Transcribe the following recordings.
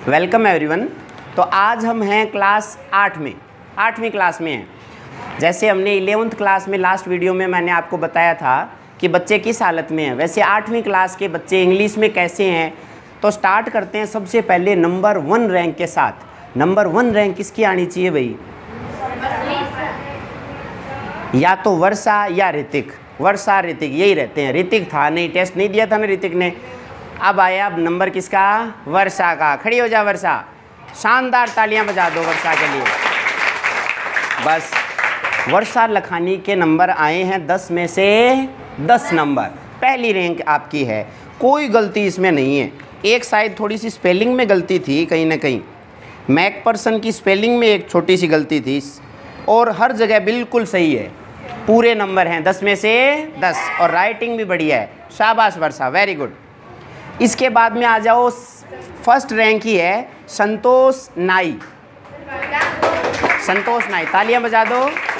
Welcome everyone. तो आज हम हैं क्लास 8 में, 8वीं क्लास में हैं। जैसे हमने 11th क्लास में लास्ट वीडियो में मैंने आपको बताया था कि बच्चे किस हालत में हैं, वैसे 8वीं क्लास के बच्चे इंग्लिश में कैसे हैं। तो स्टार्ट करते हैं सबसे पहले नंबर 1 रैंक के साथ। नंबर 1 रैंक किसकी आनी चाहिए भाई? या तो वर्षा या ऋतिक। वर्षा ऋतिक यही रहते हैं। ऋतिक था नहीं, टेस्ट नहीं दिया था ना ऋतिक ने। अब आया अब नंबर किसका? वर्षा का। खड़ी हो जा वर्षा, शानदार तालियां बजा दो वर्षा के लिए। बस वर्षा लखानी के नंबर आए हैं 10 में से 10 नंबर। पहली रैंक आपकी है, कोई गलती इसमें नहीं है। एक शायद थोड़ी सी स्पेलिंग में गलती थी कहीं ना कहीं, मैक पर्सन की स्पेलिंग में एक छोटी सी गलती थी, और हर जगह बिल्कुल सही है। पूरे नंबर हैं 10 में से 10 और राइटिंग भी बढ़िया है। शाबाश वर्षा, वेरी गुड। इसके बाद में आ जाओ, फर्स्ट रैंक ही है संतोष नाई। संतोष नाई, तालियां बजा दो,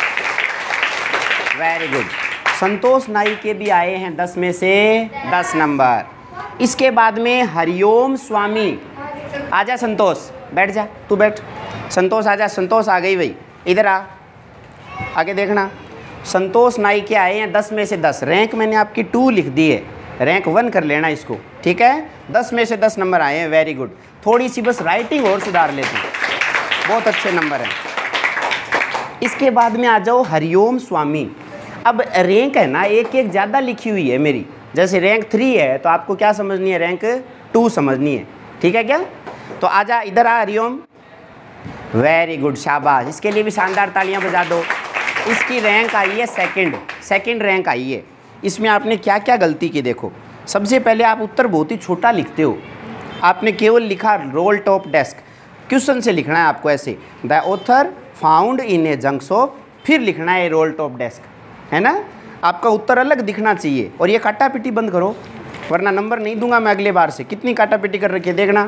वेरी गुड। संतोष नाई के भी आए हैं 10 में से 10 नंबर। इसके बाद में हरिओम स्वामी। आजा संतोष, बैठ जा, तू बैठ। संतोष आजा, संतोष आ गई भाई, इधर आ, आगे देखना। संतोष नाई के आए हैं 10 में से 10। रैंक मैंने आपकी 2 लिख दी है, रैंक 1 कर लेना इसको, ठीक है। 10 में से 10 नंबर आए हैं, वेरी गुड। थोड़ी सी बस राइटिंग और सुधार लेती, बहुत अच्छे नंबर हैं। इसके बाद में आ जाओ हरिओम स्वामी। अब रैंक है ना एक एक ज़्यादा लिखी हुई है मेरी। जैसे रैंक 3 है तो आपको क्या समझनी है? रैंक 2 समझनी है, ठीक है क्या? तो आजा इधर आ हरिओम, वेरी गुड, शाबाश। इसके लिए भी शानदार तालियां बजा दो। इसकी रैंक आई है सेकंड रैंक आई है। इसमें आपने क्या क्या गलती की देखो। सबसे पहले आप उत्तर बहुत ही छोटा लिखते हो। आपने केवल लिखा रोल टॉप डेस्क। क्वेश्चन से लिखना है आपको ऐसे, the author found in a junk shop, फिर लिखना है रोल टॉप डेस्क, है ना। आपका उत्तर अलग दिखना चाहिए। और ये काटा पिटी बंद करो, वरना नंबर नहीं दूंगा मैं अगले बार से। कितनी काटा पिटी कर रखी है देखना।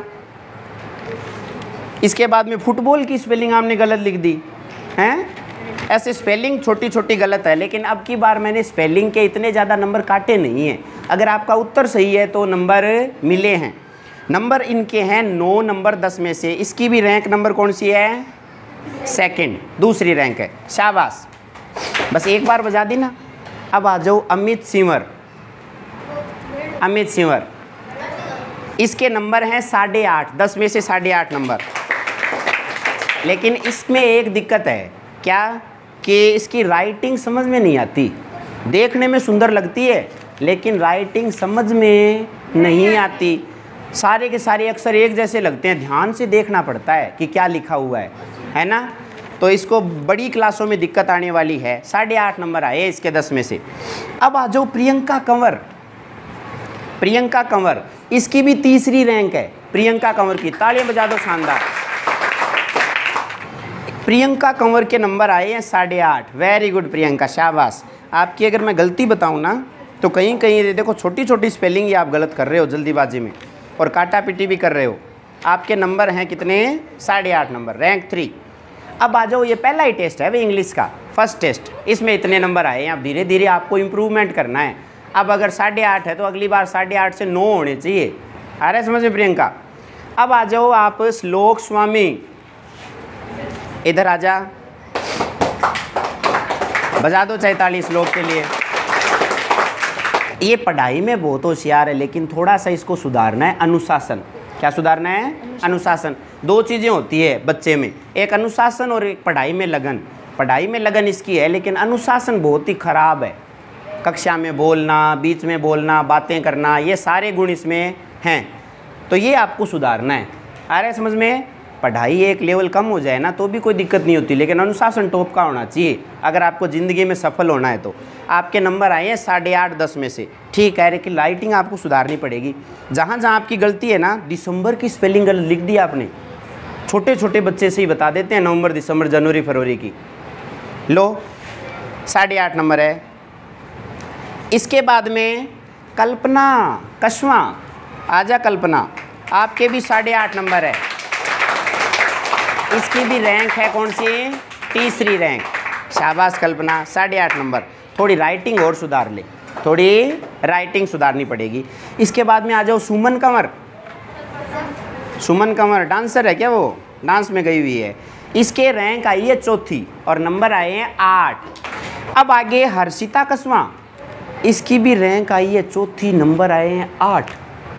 इसके बाद में फुटबॉल की स्पेलिंग आपने गलत लिख दी हैं। ऐसे स्पेलिंग छोटी छोटी गलत है, लेकिन अब की बार मैंने स्पेलिंग के इतने ज़्यादा नंबर काटे नहीं हैं। अगर आपका उत्तर सही है तो नंबर मिले हैं। नंबर इनके हैं 9 नंबर 10 में से। इसकी भी रैंक नंबर कौन सी है? सेकंड, दूसरी रैंक है, शाबाश। बस एक बार बजा दी ना। अब आ जाओ अमित सिंवर। अमित सिंवर, इसके नंबर हैं 8.5, 10 में से 8.5 नंबर। लेकिन इसमें एक दिक्कत है, क्या कि इसकी राइटिंग समझ में नहीं आती। देखने में सुंदर लगती है लेकिन राइटिंग समझ में नहीं आती। सारे के सारे अक्षर एक जैसे लगते हैं, ध्यान से देखना पड़ता है कि क्या लिखा हुआ है ना। तो इसको बड़ी क्लासों में दिक्कत आने वाली है। 8.5 नंबर आए इसके 10 में से। अब आ जाओ प्रियंका कंवर। प्रियंका कंवर, इसकी भी तीसरी रैंक है। प्रियंका कंवर की तालियां बजा दो, शानदार। प्रियंका कंवर के नंबर आए हैं 8.5, वेरी गुड प्रियंका, शाबाश। आपकी अगर मैं गलती बताऊं ना तो कहीं कहीं देखो छोटी छोटी स्पेलिंग ये आप गलत कर रहे हो जल्दीबाजी में, और काटा पिटी भी कर रहे हो। आपके नंबर हैं कितने? 8.5 नंबर, रैंक 3। अब आ जाओ, ये पहला ही टेस्ट है भाई इंग्लिश का, फर्स्ट टेस्ट। इसमें इतने नंबर आए हैं। अब धीरे धीरे आपको इम्प्रूवमेंट करना है। अब अगर 8.5 है तो अगली बार 8.5 से 9 होने चाहिए। आ रहा है समझ में प्रियंका? अब आ जाओ आप श्लोक स्वामी, इधर आजा, बजा दो चाहे ताली श्लोक के लिए। ये पढ़ाई में बहुत होशियार है लेकिन थोड़ा सा इसको सुधारना है। अनुशासन, क्या सुधारना है? अनुशासन। 2 चीज़ें होती है बच्चे में, एक अनुशासन और एक पढ़ाई में लगन। पढ़ाई में लगन इसकी है लेकिन अनुशासन बहुत ही खराब है। कक्षा में बोलना, बीच में बोलना, बातें करना, ये सारे गुण इसमें हैं। तो ये आपको सुधारना है। आ रहा है समझ में? पढ़ाई एक लेवल कम हो जाए ना तो भी कोई दिक्कत नहीं होती, लेकिन अनुशासन टॉप का होना चाहिए अगर आपको ज़िंदगी में सफल होना है। तो आपके नंबर आए हैं 8.5 10 में से, ठीक है। लेकिन राइटिंग आपको सुधारनी पड़ेगी। जहाँ जहाँ आपकी गलती है ना, दिसंबर की स्पेलिंग गलत लिख दी आपने। छोटे छोटे बच्चे से ही बता देते हैं नवंबर, दिसंबर, जनवरी, फरवरी की। लो 8.5 नंबर है। इसके बाद में कल्पना कशवा, आजा कल्पना, आपके भी 8.5 नंबर है। इसकी भी रैंक है कौन सी? तीसरी रैंक, शाबाश कल्पना, 8.5 नंबर। थोड़ी राइटिंग और सुधार ले, थोड़ी राइटिंग सुधारनी पड़ेगी। इसके बाद में आ जाओ सुमन कंवर। सुमन कंवर डांसर है क्या, वो डांस में गई हुई है। इसके रैंक आई है चौथी और नंबर आए हैं 8। अब आगे हर्षिता कसवा, इसकी भी रैंक आई है चौथी, नंबर आए हैं 8।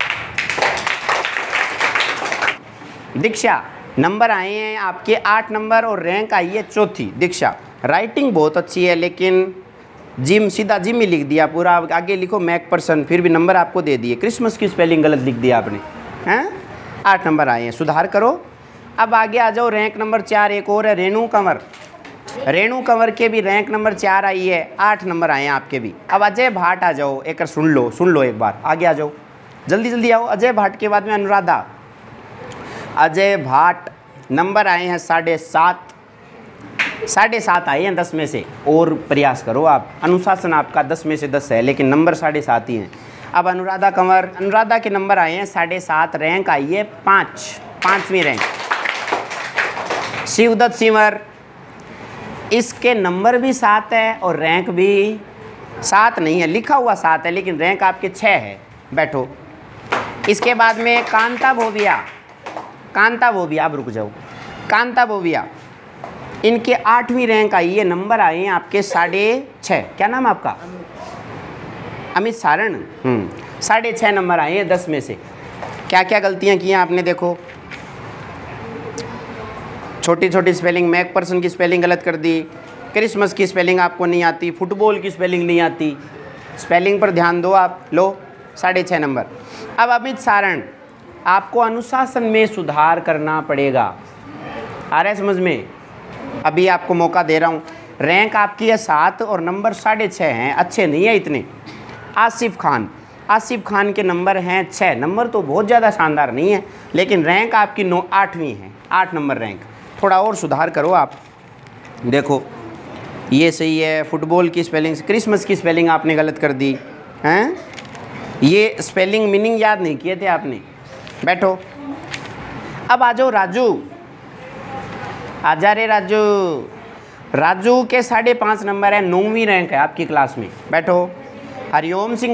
दीक्षा नंबर आए हैं आपके 8 नंबर और रैंक आई है चौथी। दीक्षा राइटिंग बहुत अच्छी है, लेकिन जिम सीधा जिम ही लिख दिया पूरा, आगे लिखो मैक पर्सन, फिर भी नंबर आपको दे दिए। क्रिसमस की स्पेलिंग गलत लिख दिया आपने, हैं। 8 नंबर आए हैं, सुधार करो। अब आगे आ जाओ, रैंक नंबर 4 एक और है रेणु कंवर। रेणु कंवर के भी रैंक नंबर 4 आई है, 8 नंबर आए हैं आपके भी। अब अजय भाट आ जाओ, एक सुन लो एक बार, आगे आ जाओ, जल्दी जल्दी आओ। अजय भाट के बाद में अनुराधा। अजय भाट नंबर आए हैं 7.5 आए हैं 10 में से, और प्रयास करो आप। अनुशासन आपका 10 में से 10 है, लेकिन नंबर 7.5 ही हैं। अब अनुराधा कंवर, अनुराधा के नंबर आए हैं 7.5, रैंक आई है 5वीं रैंक। शिवदत्त सिंवर, इसके नंबर भी 7 है और रैंक भी 7 नहीं है, लिखा हुआ 7 है, लेकिन रैंक आपके 6 है। बैठो। इसके बाद में कांता बोबिया, आप रुक जाओ। कांता बोबिया, इनके 8वीं रैंक आई है, नंबर आए हैं आपके 6.5। क्या नाम आपका? अमित सारण। 6.5 नंबर आए हैं 10 में से। क्या क्या गलतियां की हैं आपने, देखो। छोटी छोटी स्पेलिंग, मैक पर्सन की स्पेलिंग गलत कर दी, क्रिसमस की स्पेलिंग आपको नहीं आती, फुटबॉल की स्पेलिंग नहीं आती। स्पेलिंग पर ध्यान दो आप। लो 6.5 नंबर। अब अमित सारण, आपको अनुशासन में सुधार करना पड़ेगा। आ रहा है समझ में? अभी आपको मौका दे रहा हूँ। रैंक आपकी है 7 और नंबर 6.5 हैं, अच्छे नहीं है इतने। आसिफ खान के नंबर हैं 6, नंबर तो बहुत ज़्यादा शानदार नहीं है, लेकिन रैंक आपकी 8वीं है, 8 नंबर रैंक। थोड़ा और सुधार करो आप। देखो ये सही है, फुटबॉल की स्पेलिंग, क्रिसमस की स्पेलिंग आपने गलत कर दी हैं। ये स्पेलिंग मीनिंग याद नहीं किए थे आपने। बैठो। अब आ जाओ राजू, आजा रे राजू। राजू के 5.5 नंबर है, 9वीं रैंक है आपकी क्लास में। बैठो। हरिओम सिंह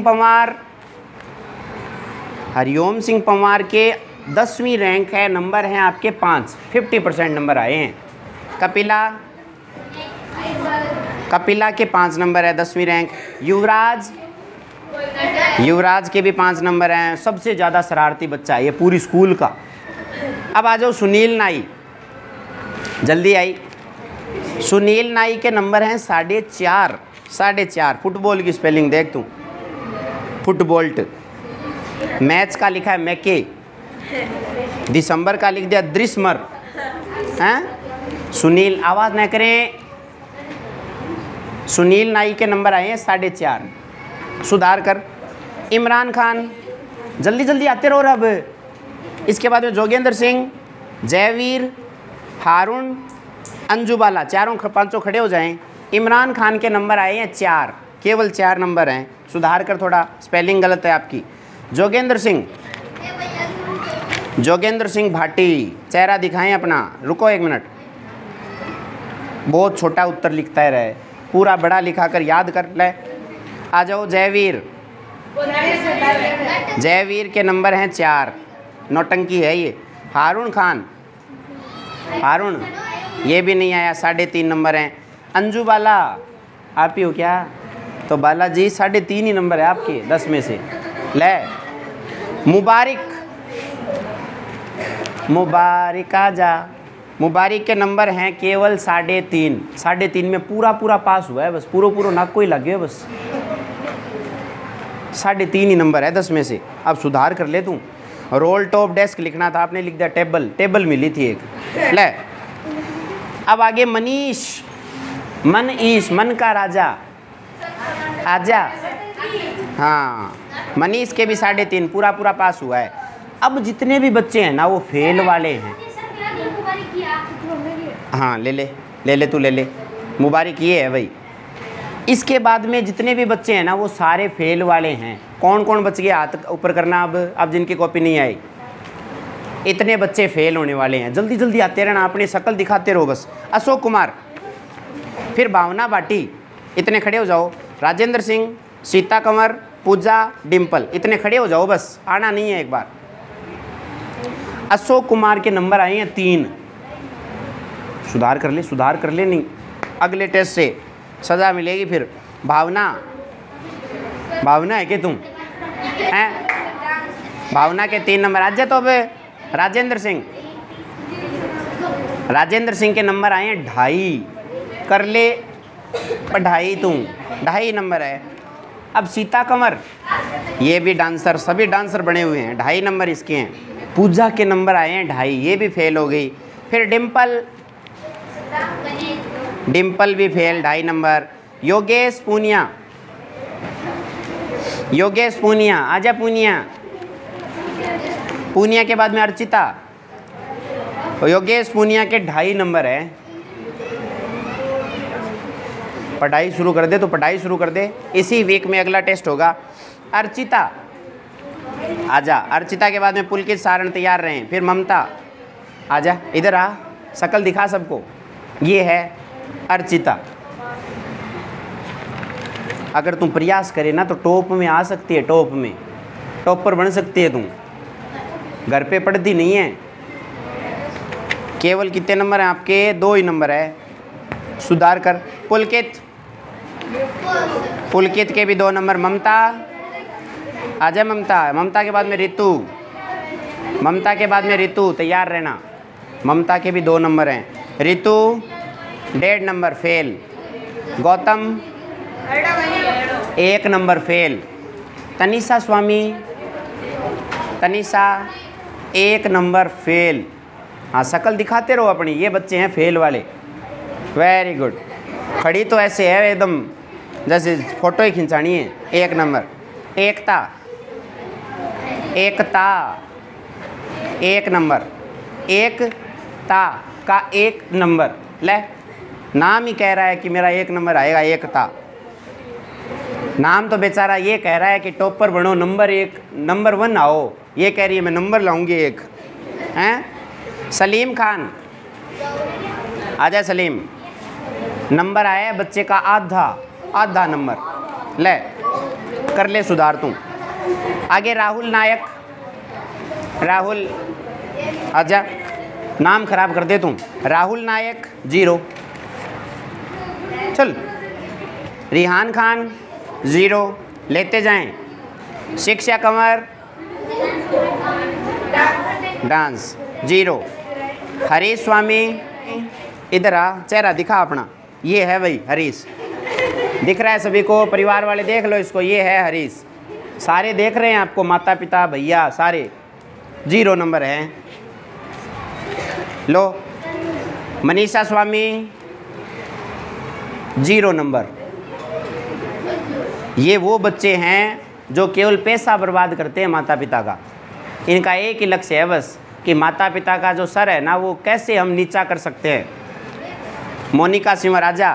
पंवार के 10वीं रैंक है, नंबर हैं आपके 5, 50% नंबर आए हैं। कपिला के 5 नंबर है, 10वीं रैंक। युवराज के भी 5 नंबर हैं, सबसे ज़्यादा शरारती बच्चा है ये पूरी स्कूल का। अब आ जाओ सुनील नाई, जल्दी आई। सुनील नाई के नंबर हैं 4.5। फुटबॉल की स्पेलिंग देख तू, फुटबॉल्ट। मैच का लिखा है मैके, दिसंबर का लिख दिया द्रिस्मर, हैं। सुनील, आवाज़ न करें। सुनील नाई के नंबर आए हैं 4.5, सुधार कर। इमरान खान, जल्दी जल्दी आते रहो अब। इसके बाद में जोगेंद्र सिंह, जयवीर, हारून, अंजुबाला, 4-5 खड़े हो जाएं। इमरान खान के नंबर आए हैं 4, केवल 4 नंबर हैं, सुधार कर थोड़ा, स्पेलिंग गलत है आपकी। जोगेंद्र सिंह भाटी, चेहरा दिखाएं अपना। रुको 1 मिनट, बहुत छोटा उत्तर लिखता है रहे, पूरा बड़ा लिखा कर याद कर ले। आ जाओ जयवीर के नंबर हैं 4, नौटंकी है ये। हारून खान, ये भी नहीं आया, 3.5 नंबर हैं। अंजू बाला, आप ही हो क्या? तो बालाजी 3.5 ही नंबर है आपके 10 में से। ले मुबारिक आजा। मुबारिक के नंबर हैं केवल 3.5, 3.5 में पूरा पास हुआ है बस, पूरा नाक को ही लग गया बस। 3.5 ही नंबर है 10 में से। अब सुधार कर ले तू। रोल टॉप डेस्क लिखना था, आपने लिख दिया टेबल मिली थी एक। ले अब आगे मनीष, मन का राजा, आजा। हाँ, मनीष के भी 3.5, पूरा पास हुआ है। अब जितने भी बच्चे हैं ना वो फेल वाले हैं। हाँ ले तू ले ले, मुबारक ये है भाई। इसके बाद में जितने भी बच्चे हैं ना वो सारे फेल वाले हैं। कौन कौन बच गया हाथ ऊपर करना। अब जिनकी कॉपी नहीं आई, इतने बच्चे फेल होने वाले हैं। जल्दी जल्दी आते रहना, अपनी शक्ल दिखाते रहो बस। अशोक कुमार, फिर भावना भाटी, इतने खड़े हो जाओ। राजेंद्र सिंह, सीता कंवर, पूजा, डिम्पल, इतने खड़े हो जाओ बस, आना नहीं है एक बार। अशोक कुमार के नंबर आए हैं 3। सुधार कर ले नहीं अगले टेस्ट से सज़ा मिलेगी फिर। भावना है कि तुम हैं? भावना के 3 नंबर। आज तो अब राजेंद्र सिंह के नंबर आए हैं 2.5। कर ले पढ़ाई तू, 2.5 नंबर है। अब सीता कंवर, ये भी डांसर, सभी डांसर बने हुए हैं, 2.5 नंबर इसके हैं। पूजा के नंबर आए हैं 2.5, ये भी फेल हो गई। फिर डिम्पल भी फेल, 2.5 नंबर। योगेश पूनिया, आजा पूनिया के बाद में अर्चिता। योगेश पूनिया के 2.5 नंबर है। पढ़ाई शुरू कर दे तो पढ़ाई शुरू कर दे, इसी वीक में अगला टेस्ट होगा। अर्चिता आजा, अर्चिता के बाद में पुलकित सारण तैयार रहे। फिर ममता आजा, इधर आ, शकल दिखा सबको। ये है अर्चिता। अगर तुम प्रयास करे ना तो टॉप में आ सकती है, टॉपर बन सकती है तुम। घर पे पढ़ती नहीं है। केवल कितने नंबर हैं आपके? 2 ही नंबर है, सुधार कर। पुलकित के भी 2 नंबर। ममता आजा, ममता के बाद में ऋतु, तैयार रहना। ममता के भी 2 नंबर हैं। Ritu 1.5 number fail. Gautam 1 number fail. Tanisha Swami 1 number fail. हाँ, शकल दिखाते रहो अपनी। ये बच्चे हैं फेल वाले। Very good. खड़ी तो ऐसे है एकदम जैसे फोटो ही खिंचानी है। 1 नंबर। एकता 1 नंबर। एकता का 1 नंबर। ले, नाम ही कह रहा है कि मेरा 1 नंबर आएगा। एकता नाम तो बेचारा ये कह रहा है कि टॉपर बनो, नंबर 1 आओ। ये कह रही है मैं नंबर लाऊंगी 1 हैं। सलीम खान आजा। सलीम नंबर आया है बच्चे का आधा नंबर। ले कर ले सुधार तू। आगे राहुल नायक, राहुल आजा, नाम खराब कर दे तुम। राहुल नायक 0। चल। रिहान खान 0, लेते जाएं। शिक्षा कंवर डांस 0। हरीश स्वामी, इधर आ, चेहरा दिखा अपना। ये है भाई हरीश, दिख रहा है सभी को? परिवार वाले देख लो इसको, ये है हरीश। सारे देख रहे हैं आपको, माता पिता भैया सारे। 0 नंबर है। लो, मनीषा स्वामी 0 नंबर। ये वो बच्चे हैं जो केवल पैसा बर्बाद करते हैं माता पिता का। इनका एक ही लक्ष्य है बस कि माता पिता का जो सर है ना, वो कैसे हम नीचा कर सकते हैं। मोनिका सिंह राजा,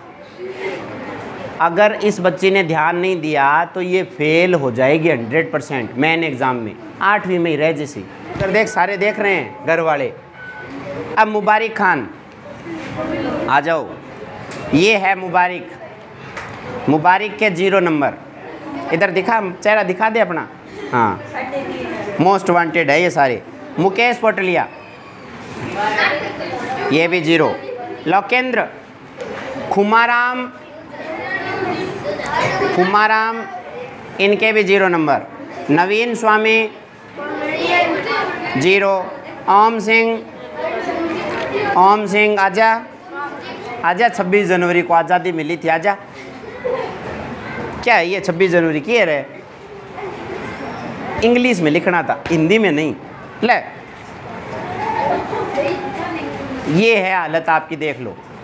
अगर इस बच्ची ने ध्यान नहीं दिया तो ये फेल हो जाएगी 100% मेन एग्ज़ाम में। 8वीं में ही रह जैसी। इधर देख, सारे देख रहे हैं घर वाले। अब मुबारिक खान आ जाओ। ये है मुबारिक के 0 नंबर। इधर दिखा, चेहरा दिखा दे अपना। हाँ, मोस्ट वांटेड है ये सारे। मुकेश पोटलिया ये भी 0। लोकेंद्र खुमाराम इनके भी 0 नंबर। नवीन स्वामी 0। ओम सिंह आजा 26 जनवरी को आज़ादी मिली थी। आजा। क्या है ये 26 जनवरी की है? इंग्लिश में लिखना था, हिंदी में नहीं। ले, ये है हालत आपकी, देख लो।